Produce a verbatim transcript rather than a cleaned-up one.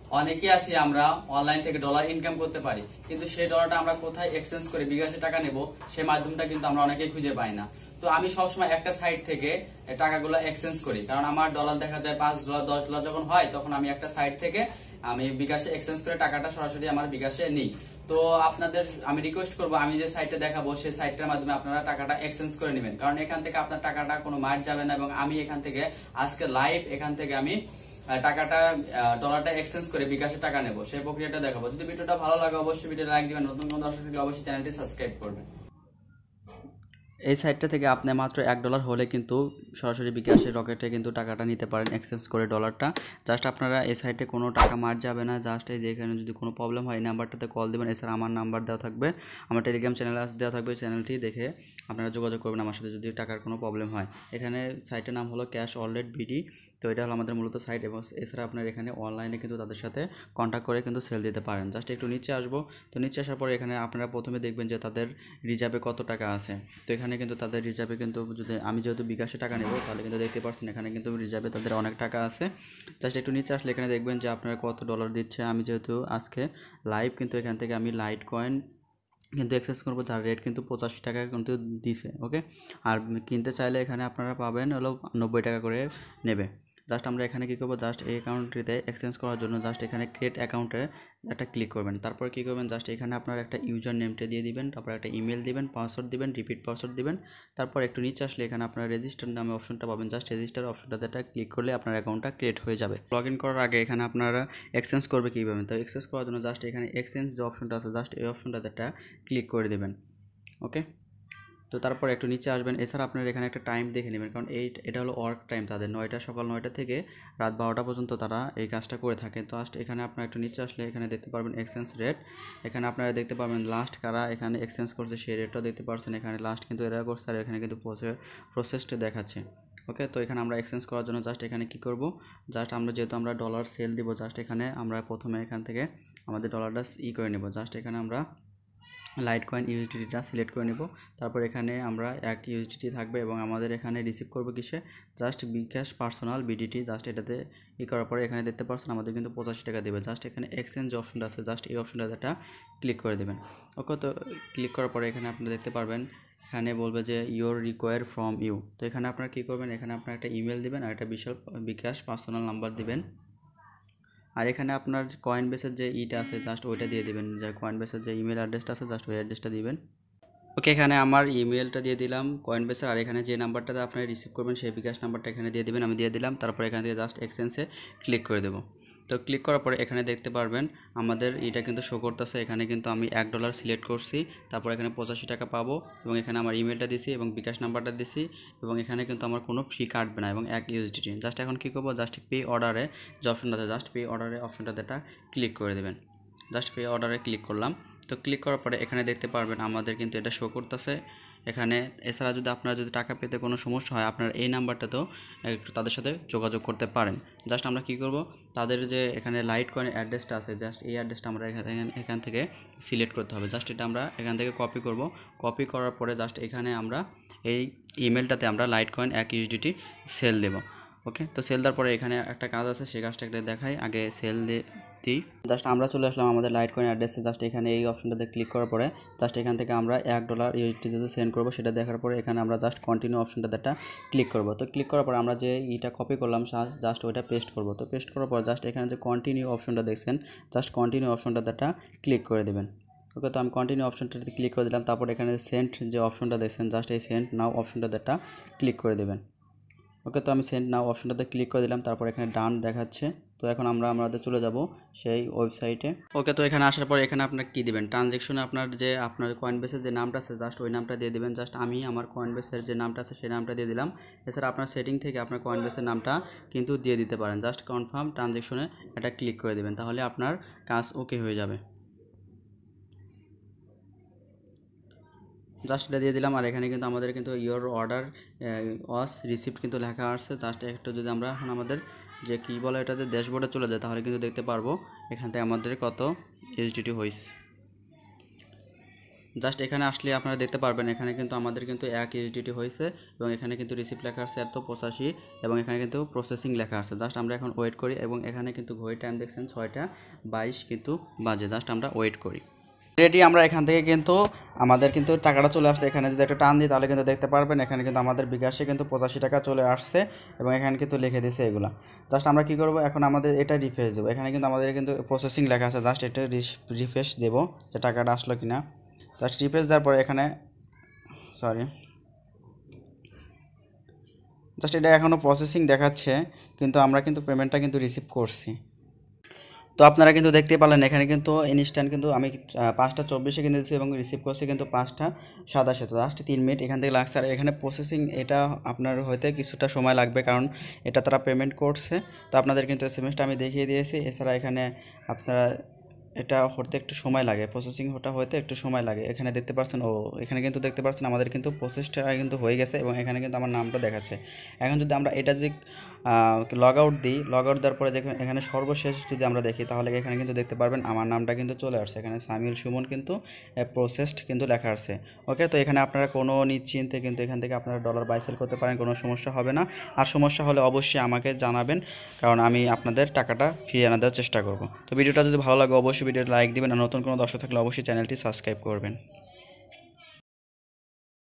অনেকেই আছি আমরা অনলাইন থেকে ডলার ইনকাম করতে পারি, কিন্তু সেই ডলারটা আমরা কোথায় এক্সচেঞ্জ করে বিকাশে টাকা নেব সেই মাধ্যমটা কিন্তু আমরা অনেকেই খুঁজে পাই না। তো আমি সবসময় একটা সাইট থেকে টাকাগুলো এক্সচেঞ্জ করি, কারণ আমার ডলার দেখা যায় পাঁচ ডলার দশ ডলার যখন হয় তখন আমি একটা সাইট থেকে আমি বিকাশে এক্সচেঞ্জ করে টাকাটা সরাসরি আমার বিকাশে নিই। তো আপনাদের আমি রিকোয়েস্ট করবো, আমি যে সাইটটা দেখাবো সেই সাইটটার মাধ্যমে আপনারা টাকাটা এক্সচেঞ্জ করে নেবেন, কারণ এখান থেকে আপনার টাকাটা কোনো মার যাবে না এবং আমি এখান থেকে আজকে লাইভ এখান থেকে আমি টাকাটা ডলারটা এক্সচেঞ্জ করে বিকাশে টাকা নেব, সেই প্রক্রিয়াটা দেখাবো। যদি ভিডিওটা ভালো লাগে অবশ্যই ভিডিও লাইক দিবেন, নতুন কোন দর্শক থাকলে অবশ্যই চ্যানেলটি সাবস্ক্রাইব করবেন। এই সাইটটা থেকে আপনি মাত্র এক ডলার হলে কিন্তু সরাসরি বিকাশের রকেটে কিন্তু টাকাটা নিতে পারেন এক্সচেঞ্জ করে ডলারটা। জাস্ট আপনারা এই সাইটে কোনো টাকা মার যাবে না, জাস্ট এই যেখানে যদি কোনো প্রবলেম হয় এই নাম্বারটাতে কল দেবেন। এছাড়া আমার নাম্বার দেওয়া থাকবে, আমার টেলিগ্রাম চ্যানেল দেওয়া থাকবে, চ্যানেলটি দেখে আপনারা যোগাযোগ করবেন আমার সাথে যদি টাকার কোনো প্রবলেম হয়। এখানে সাইটের নাম হলো ক্যাশ ওয়ালেট বিডি। তো এটা হলো আমাদের মূলত সাইট, এবং এছাড়া আপনার এখানে অনলাইনে কিন্তু তাদের সাথে কন্ট্যাক্ট করে কিন্তু সেল দিতে পারেন। জাস্ট একটু নিচে আসবো, তো নিচে আসার পরে এখানে আপনারা প্রথমে দেখবেন যে তাদের রিজার্ভে কত টাকা আছে। তো এখানে কিন্তু তাদের রিজার্ভে কিন্তু যদি আমি যেহেতু বিকাশে টাকা নেব তাহলে কিন্তু দেখতে পাচ্ছেন এখানে কিন্তু রিজার্ভে তাদের অনেক টাকা আছে। জাস্ট একটু নিচে আসলে এখানে দেখবেন যে আপনারা কত ডলার দিচ্ছে। আমি যেহেতু আজকে লাইভ কিন্তু এখান থেকে আমি লাইট কয়েন কিন্তু এক্সেস করবো, যার রেট কিন্তু পঁচাশি টাকা কিন্তু দিছে। ওকে, আর কিনতে চাইলে এখানে আপনারা পাবেন হলো নব্বই টাকা করে নেবে। জাস্ট আমরা এখানে কী করবো, জাস্ট এই অ্যাকাউন্টটিতে এক্সচেঞ্জ করার জন্য জাস্ট এখানে ক্রিয়েট অ্যাকাউন্টে একটা ক্লিক করবেন। তারপর কী করবেন, জাস্ট এখানে আপনার একটা ইউজার নেমটা দিয়ে দিবেন, তারপর একটা ইমেল দিবেন, পাসওয়ার্ড দিবেন, রিপিট পাসওয়ার্ড দিবেন। তারপর একটু নিচে আসলে এখানে আপনার রেজিস্টার নামে অপশনটা পাবেন, জাস্ট রেজিস্টার অপশনটাতে একটা ক্লিক করলে আপনার অ্যাকাউন্টটা ক্রিয়েট হয়ে যাবে। লগ ইন করার আগে এখানে আপনারা এক্সচেঞ্জ করবে কীভাবে, তো এক্সচেঞ্জ করার জন্য জাস্ট এখানে এক্সচেঞ্জ যে অপশনটা আছে জাস্ট এই অপশনটাতে একটা ক্লিক করে দেবেন। ওকে, তো তারপর একটু নিচে আসবেন। এছাড়া আপনার এখানে একটা টাইম দেখে নেবেন, কারণ এই এটা হলো ওয়ার্ক টাইম তাদের, নয়টা সকাল নয়টা থেকে রাত বারোটা পর্যন্ত তারা এই কাজটা করে থাকে। তো লাস্ট এখানে আপনার একটু নিচে আসলে এখানে দেখতে পারবেন এক্সচেঞ্জ রেট। এখানে আপনারা দেখতে পারবেন লাস্ট কারা এখানে এক্সচেঞ্জ করছে সেই রেটটাও দেখতে পাচ্ছেন। এখানে লাস্ট কিন্তু এরা করছে আর এখানে কিন্তু প্রসেসটা দেখাচ্ছে। ওকে, তো এখানে আমরা এক্সচেঞ্জ করার জন্য জাস্ট এখানে কী করব, জাস্ট আমরা যেহেতু আমরা ডলার সেল দিব, জাস্ট এখানে আমরা প্রথমে এখান থেকে আমাদের ডলারটা ই করে নেব। জাস্ট এখানে আমরা লাইট কয়েন ইউএসডিটিটা সিলেক্ট করে নেব। তারপর এখানে আমরা এক ইউএসডিটি থাকবে এবং আমাদের এখানে রিসিভ করবো কিসে, just bKash personal BDT. Just এটাতে ই করার পরে এখানে দেখতে পাচ্ছেন আমাদের কিন্তু পঁচাশি টাকা দেবে। জাস্ট এখানে এক্সচেঞ্জ অপশনটা আছে, জাস্ট এই অপশনটাতে একটা ক্লিক করে দেবেন। ওকে, তো ক্লিক করার পরে এখানে আপনারা দেখতে পারবেন এখানে বলবে যে ইউর রিকোয়ার ফ্রম ইউ। তো এখানে আপনারা কী করবেন, এখানে আপনার একটা ইমেল দিবেন আর একটা বিশাল বিকাশ পার্সোনাল নাম্বার দিবেন। আর এখানে আপনার কয়েন বেসের যে ইটা আছে জাস্ট ওইটা দিয়ে দিবেন, যে কয়েন বেসের যে ইমেল অ্যাড্রেসটা আছে জাস্ট ওই অ্যাড্রেসটা দিবেন। ওকে, এখানে আমার ইমেলটা দিয়ে দিলাম কয়েন বেসের, আর এখানে যে নাম্বারটাতে আপনারা রিসিভ করবেন সেই বিকাশ নাম্বারটা এখানে দিয়ে দিবেন, আমি দিয়ে দিলাম। তারপর এখান থেকে জাস্ট এক্সচেঞ্জে ক্লিক করে দেবো। তো ক্লিক করার পরে এখানে দেখতে পারবেন আমাদের এটা কিন্তু শো করতেছে। এখানে কিন্তু আমি এক ডলার সিলেক্ট করছি, তারপর এখানে পঁচাশি টাকা পাবো এবং এখানে আমার ইমেলটা দিছি এবং বিকাশ নাম্বারটা দিছি এবং এখানে কিন্তু আমার কোনো ফি কাটবে না এবং এক ইউএসডিটি। জাস্ট এখন কী করবো, জাস্ট পে অর্ডারে যে অপশনটা আছে জাস্ট পে অর্ডারে অপশনটাতে একটা ক্লিক করে দেবেন। জাস্ট পে অর্ডারে ক্লিক করলাম। তো ক্লিক করার পরে এখানে দেখতে পারবেন আমাদের কিন্তু এটা শো করতেছে এখানে। এছাড়া যদি আপনারা যদি টাকা পেতে কোনো সমস্যা হয় আপনারা এই নাম্বারটাতেও একটু তাদের সাথে যোগাযোগ করতে পারেন। জাস্ট আমরা কী করব, তাদের যে এখানে লাইট কয়েনের অ্যাড্রেসটা আছে জাস্ট এই অ্যাড্রেসটা আমরা এখানে এখান থেকে সিলেক্ট করতে হবে। জাস্ট এটা আমরা এখান থেকে কপি করব। কপি করার পরে জাস্ট এখানে আমরা এই ইমেলটাতে আমরা লাইট কয়েন এক ইউএসডিটি সেল দেব। ওকে, তো সেল দেওয়ার পরে এখানে একটা কাজ আছে, সেই কাজটা একটা দেখাই। আগে সেল দিয়ে জাস্ট আমরা চলে আসলাম আমাদের লাইট কয়েন অ্যাড্রেসে। জাস্ট এখানে এই অপশনটাতে ক্লিক করার পরে জাস্ট এখান থেকে আমরা এক ডলার ইউএসডি যদি সেন্ড করবো সেটা দেখার পরে এখানে আমরা জাস্ট কন্টিনিউ অপশনটাতে একটা ক্লিক করবো। তো ক্লিক করার পরে আমরা যে ইটা কপি করলাম জাস্ট ওইটা পেস্ট করবো। তো পেস্ট করার পর জাস্ট এখানে যে কন্টিনিউ অপশনটা দেখছেন জাস্ট কন্টিনিউ অপশনটাতে একটা ক্লিক করে দেবেন। ওকে, তো আমি কন্টিনিউ অপশনটাতে ক্লিক করে দিলাম। তারপর এখানে সেন্ড যে অপশনটা দেখছেন জাস্ট এই সেন্ড নাও অপশনটাতে একটা ক্লিক করে দেবেন। ওকে, তো আমি সেন্ড নাও অপশনটাতে ক্লিক করে দিলাম। তারপর এখানে ডান দেখাচ্ছে। তো এখন আমরা আমাদের চলে যাব সেই ওয়েবসাইটে। ওকে, তো এখানে আসার পর এখানে আপনার কী দিবেন, ট্রানজ্যাকশনে আপনার যে আপনার কয়েন বেসের যে নামটা আছে জাস্ট ওই নামটা দিয়ে দিবেন। জাস্ট আমি আমার কয়েন বেসের যে নামটা আছে সেই নামটা দিয়ে দিলাম। এছাড়া আপনার সেটিং থেকে আপনার কয়েন বেসের নামটা কিন্তু দিয়ে দিতে পারেন। জাস্ট কনফার্ম ট্রানজ্যাকশনে এটা ক্লিক করে দেবেন, তাহলে আপনার কাজ ওকে হয়ে যাবে। জাস্ট এটা দিয়ে দিলাম। আর এখানে কিন্তু আমাদের কিন্তু ইয়োর অর্ডার ওয়াজ রিসিপ্ট কিন্তু লেখা আছে। জাস্ট একটু যদি আমরা এখন আমাদের যে কী বলে এটাতে ড্যাশবোর্ডে চলে যায় তাহলে কিন্তু দেখতে পারবো এখান থেকে আমাদের কত ইউএসডিটি হয়েছে। জাস্ট এখানে আসলে আপনারা দেখতে পারবেন এখানে কিন্তু আমাদের কিন্তু এক ইউএসডিটি হয়েছে এবং এখানে কিন্তু রিসিপ্ট লেখা আছে এত পঁচাশি এবং এখানে কিন্তু প্রসেসিং লেখা আছে। জাস্ট আমরা এখন ওয়েট করি এবং এখানে কিন্তু ঘড়ি টাইম দেখছেন ছয়টা বাইশ কিন্তু বাজে। জাস্ট আমরা ওয়েট করি। রেডি আমরা এখান থেকে কিন্তু আমাদের কিন্তু টাকাটা চলে আসছে। এখানে যদি একটা টান দিই তাহলে কিন্তু দেখতে পারবেন এখানে কিন্তু আমাদের বিকাশে কিন্তু পঁচাশি টাকা চলে আসছে এবং এখানে কিন্তু লিখে দিয়েছে এগুলা। জাস্ট আমরা কী করবো এখন আমাদের এটা রিফ্রেশ দেবো। এখানে কিন্তু আমাদের কিন্তু প্রসেসিং লেখা আছে, জাস্ট এটা রিফ্রেশ দেবো যে টাকাটা আসলো কিনা। জাস্ট রিফ্রেশ দেওয়ার পরে এখানে সরি জাস্ট এটা এখনও প্রসেসিং দেখাচ্ছে কিন্তু আমরা কিন্তু পেমেন্টটা কিন্তু রিসিভ করছি। তো আপনারা কিন্তু দেখতে পারলেন এখানে কিন্তু ইনস্ট্যান্ট কিন্তু আমি পাঁচটা চব্বিশে কিনে দিচ্ছি এবং রিসিভ করছি কিন্তু পাঁচটা সাতাশে। তো লাস্টে তিন মিনিট এখান থেকে লাগছে। আর এখানে প্রসেসিং এটা আপনার হয়তো কিছুটা সময় লাগবে কারণ এটা তারা পেমেন্ট করছে। তো আপনাদের কিন্তু এস এম এসটা আমি দেখিয়ে দিয়েছি। এছাড়া এখানে আপনারা এটা হতে একটু সময় লাগে, প্রসেসিং ওটা হতে একটু সময় লাগে। এখানে দেখতে পাচ্ছেন ও এখানে কিন্তু দেখতে পাচ্ছেন আমাদের কিন্তু প্রসেসটা কিন্তু হয়ে গেছে এবং এখানে কিন্তু আমার নামটা দেখাচ্ছে। এখন যদি আমরা এটা যদি লগ আউট দিই, লগ আউট দেওয়ার পরে দেখুন এখানে সর্বশেষ যদি আমরা দেখি তাহলে এখানে কিন্তু দেখতে পারবেন আমার নামটা কিন্তু চলে আসছে। এখানে সামিউল সুমন কিন্তু প্রসেসড কিন্তু লেখা আছে। ওকে, তো এখানে আপনারা কোনো নিশ্চিন্তে কিন্তু এখান থেকে আপনারা ডলার বাই সেল করতে পারেন, কোনো সমস্যা হবে না। আর সমস্যা হলে অবশ্যই আমাকে জানাবেন কারণ আমি আপনাদের টাকাটা ফিরিয়ে আনা দেওয়ার চেষ্টা করব। তো ভিডিওটা যদি ভালো লাগে অবশ্যই ভিডিওটা লাইক দিবেন আর নতুন কোনো দর্শক থাকলে অবশ্যই চ্যানেলটি সাবস্ক্রাইব করবেন।